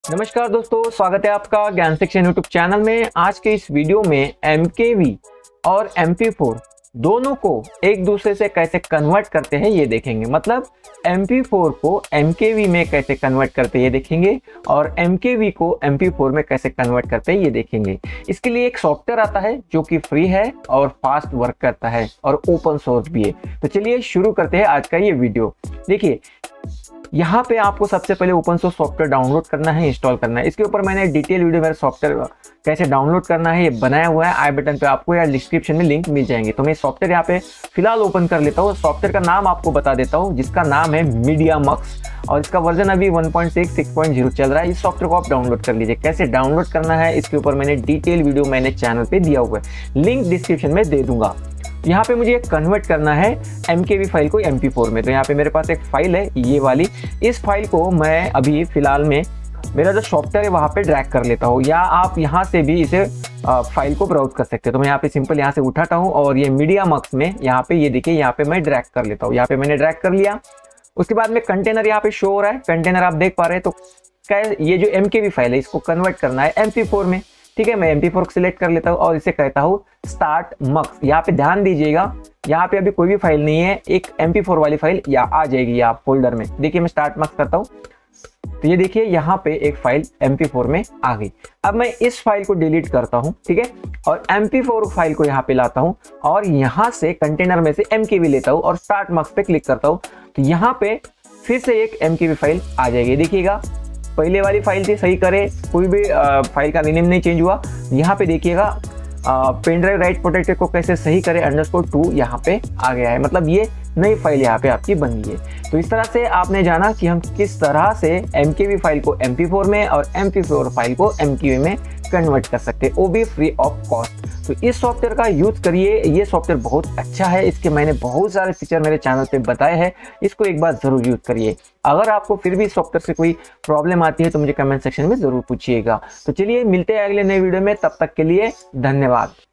नमस्कार दोस्तों, स्वागत है आपका ज्ञान शिक्षण यूट्यूब चैनल में। आज के इस वीडियो में MKV और MP4 दोनों को एक दूसरे से कैसे कन्वर्ट करते हैं ये देखेंगे। मतलब MP4 को MKV में कैसे कन्वर्ट करते हैं ये देखेंगे और MKV को MP4 में कैसे कन्वर्ट करते हैं ये देखेंगे। इसके लिए एक सॉफ्टवेयर आता है जो कि फ्री है और फास्ट वर्क करता है और ओपन सोर्स भी है। तो चलिए शुरू करते हैं आज का ये वीडियो। देखिए, यहाँ पे आपको सबसे पहले ओपन सोर्स सॉफ्टवेयर डाउनलोड करना है, इंस्टॉल करना है। इसके ऊपर मैंने डिटेल वीडियो मेरा सॉफ्टवेयर कैसे डाउनलोड करना है ये बनाया हुआ है। आई बटन पे आपको या डिस्क्रिप्शन में लिंक मिल जाएंगे। तो मैं सॉफ्टवेयर यहाँ पे फिलहाल ओपन कर लेता हूँ। सॉफ्टवेयर का नाम आपको बता देता हूँ, जिसका नाम है मीडियामक्स और इसका वर्जन अभी 1.6.0 चल रहा है। इस सॉफ्टवेयर को आप डाउनलोड कर लीजिए। कैसे डाउनलोड करना है इसके ऊपर मैंने डिटेल वीडियो मैंने चैनल पे दिया हुआ है, लिंक डिस्क्रिप्शन में दे दूंगा। यहाँ पे मुझे कन्वर्ट करना है MKV फाइल को MP4 में। तो यहाँ पे मेरे पास एक फाइल है ये वाली। इस फाइल को मैं अभी फिलहाल में मेरा जो सॉफ्टवेयर है वहाँ पे ड्रैग कर लेता हूँ, या आप यहाँ से भी इसे फाइल को ब्राउज कर सकते हैं। तो मैं यहाँ पे सिंपल यहाँ से उठाता हूँ और ये मीडियामक्स में यहाँ पे ये देखिए, यहाँ पे मैं ड्रैग कर लेता हूँ। यहाँ पे मैंने ड्रैग कर लिया। उसके बाद में कंटेनर यहाँ पे शो हो रहा है, कंटेनर आप देख पा रहे हैं। तो क्या ये जो MKV फाइल है इसको कन्वर्ट करना है MP4 में। ठीक है, मैं MP4 को सिलेक्ट कर लेता हूँ और इसे कहता हूँ स्टार्ट मक्स। यहाँ पे ध्यान दीजिएगा, यहाँ पे अभी कोई भी फाइल नहीं है, एक MP4 वाली फाइल या आ जाएगी यहाँ फोल्डर में। देखिए मैं स्टार्ट मक्स करता हूँ तो ये देखिए यहाँ पे एक फाइल MP4 में आ गई। अब मैं इस फाइल को डिलीट करता हूँ, ठीक है, और MP4 फाइल को यहाँ पे लाता हूँ और यहाँ से कंटेनर में से MKV लेता हूँ और स्टार्ट मक्स पे क्लिक करता हूँ। तो यहाँ पे फिर से एक MKV फाइल आ जाएगी। देखिएगा, पहले वाली फाइल थी, सही करे, कोई भी फाइल का नेम नहीं चेंज हुआ। यहाँ पे देखिएगा पेन ड्राइव राइट प्रोटेक्टेड को कैसे सही करे _2 यहाँ पे आ गया है। मतलब ये नई फाइल यहाँ पे आपकी बन गई है। तो इस तरह से आपने जाना कि हम किस तरह से MKV फाइल को MP4 में और MP4 फाइल को MKV में कन्वर्ट कर सकते हैं, वो भी फ्री ऑफ कॉस्ट। तो इस सॉफ्टवेयर का यूज़ करिए, ये सॉफ्टवेयर बहुत अच्छा है। इसके मैंने बहुत सारे फीचर मेरे चैनल पे बताए हैं, इसको एक बार ज़रूर यूज़ करिए। अगर आपको फिर भी सॉफ्टवेयर से कोई प्रॉब्लम आती है तो मुझे कमेंट सेक्शन में ज़रूर पूछिएगा। तो चलिए मिलते हैं अगले नए वीडियो में, तब तक के लिए धन्यवाद।